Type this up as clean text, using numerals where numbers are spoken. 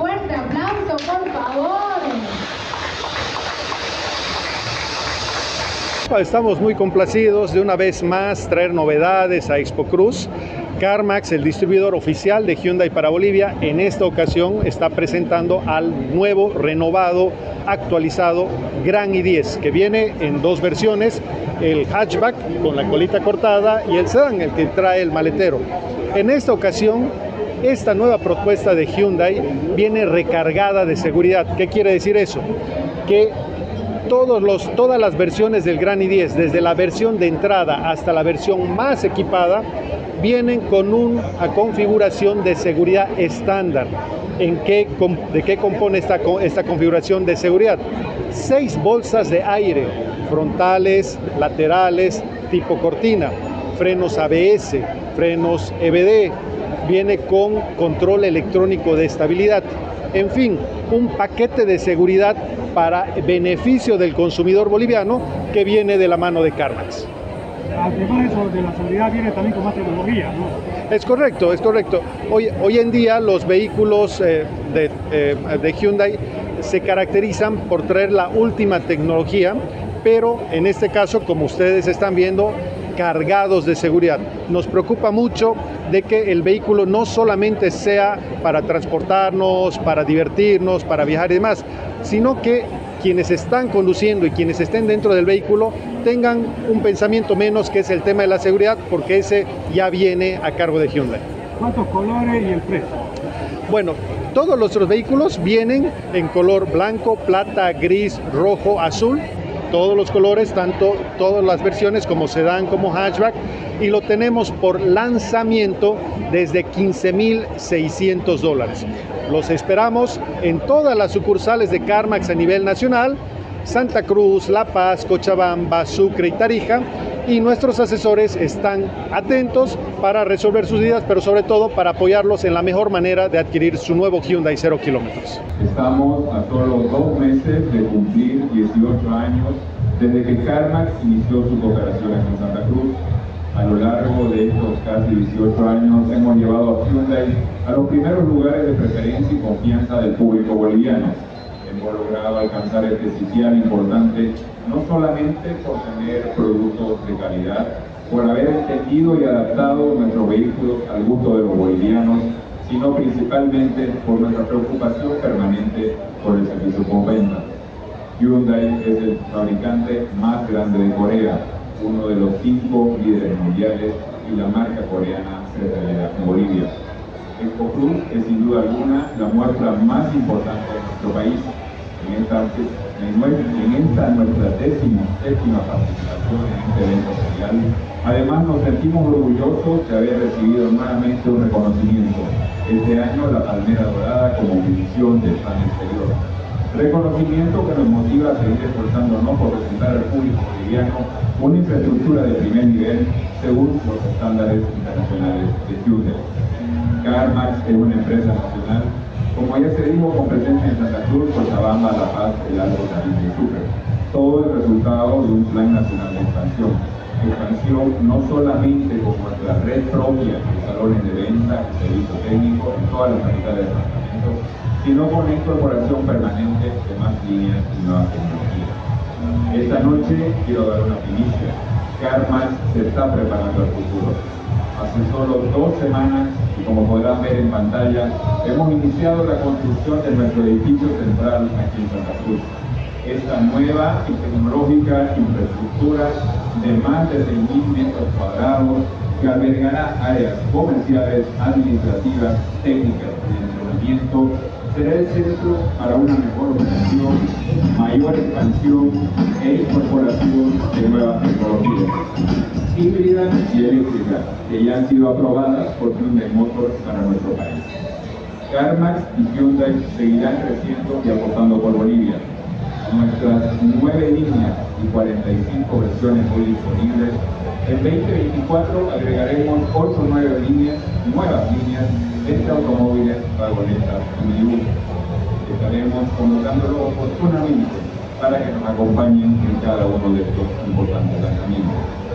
fuerte aplauso, por favor. Estamos muy complacidos de una vez más traer novedades a Expo Cruz. CarMax, el distribuidor oficial de Hyundai para Bolivia, en esta ocasión está presentando al nuevo, renovado, actualizado Gran i10, que viene en dos versiones, el hatchback con la colita cortada y el sedán, el que trae el maletero. En esta ocasión, esta nueva propuesta de Hyundai viene recargada de seguridad. ¿Qué quiere decir eso? Que todas las versiones del Gran i10, desde la versión de entrada hasta la versión más equipada, vienen con una configuración de seguridad estándar. ¿De qué compone esta configuración de seguridad? 6 bolsas de aire, frontales, laterales, tipo cortina, frenos ABS, frenos EBD, viene con control electrónico de estabilidad. En fin, un paquete de seguridad para beneficio del consumidor boliviano que viene de la mano de CarMax. Además de la seguridad viene también con más tecnología, ¿no? Es correcto, es correcto. Hoy en día los vehículos de Hyundai se caracterizan por traer la última tecnología, pero en este caso, como ustedes están viendo, cargados de seguridad. Nos preocupa mucho de que el vehículo no solamente sea para transportarnos, para divertirnos, para viajar y demás, sino que quienes están conduciendo y quienes estén dentro del vehículo tengan un pensamiento menos, que es el tema de la seguridad, porque ese ya viene a cargo de Hyundai. ¿Cuántos colores y el precio? Bueno, todos nuestros vehículos vienen en color blanco, plata, gris, rojo, azul. Todos los colores, tanto todas las versiones como sedán como hatchback, y lo tenemos por lanzamiento desde $15,600. Los esperamos en todas las sucursales de CarMax a nivel nacional: Santa Cruz, La Paz, Cochabamba, Sucre y Tarija, y nuestros asesores están atentos para resolver sus dudas, pero sobre todo para apoyarlos en la mejor manera de adquirir su nuevo Hyundai 0 kilómetros. Estamos a solo 2 meses de cumplir 18 años desde que CarMax inició su cooperación aquí en Santa Cruz. A lo largo de estos casi 18 años hemos llevado a Hyundai a los primeros lugares de preferencia y confianza del público boliviano. Hemos logrado alcanzar este sitial importante no solamente por tener productos de calidad, por haber entendido y adaptado nuestros vehículos al gusto de los bolivianos, sino principalmente por nuestra preocupación permanente por el servicio postventa. Hyundai es el fabricante más grande de Corea, uno de los 5 líderes mundiales, y la marca coreana se revela en Bolivia. Expo Cruz es sin duda alguna la muestra más importante de nuestro país. En esta nuestra décima participación en este evento mundial, además nos sentimos orgullosos de haber recibido nuevamente un reconocimiento, este año la Palmera Dorada como división del plan exterior. Reconocimiento que nos motiva a seguir esforzándonos por presentar al público boliviano una infraestructura de primer nivel según los estándares internacionales de Hyundai. CarMax es una empresa nacional, como ya se dijo, con presencia en Santa Cruz, Cochabamba, La Paz, El Alto, Tarija y Sucre. Todo el resultado de un plan nacional de expansión. Expansión no solamente con nuestra red propia de salones de venta y servicio técnico en todas las capitales de departamentos, sino con la incorporación permanente de más líneas y nuevas tecnologías. Esta noche quiero dar una primicia. CarMax se está preparando al futuro. Hace solo 2 semanas, y como podrán ver en pantalla, hemos iniciado la construcción de nuestro edificio central aquí en Santa Cruz. Esta nueva y tecnológica infraestructura de más de 6.000 metros cuadrados que albergará áreas comerciales, administrativas, técnicas y de entrenamiento, será el centro para una mejor operación, mayor expansión e incorporación de nuevas tecnologías híbridas y eléctricas que ya han sido aprobadas por Hyundai Motors para nuestro país. CarMax y Hyundai seguirán creciendo y apostando por Bolivia. Nuestras 9 líneas y 45 versiones hoy disponibles. En 2024 agregaremos 8 nuevas líneas de automóviles, vagonetas y minibús. Estaremos convocándolo oportunamente para que nos acompañen en cada uno de estos importantes lanzamientos.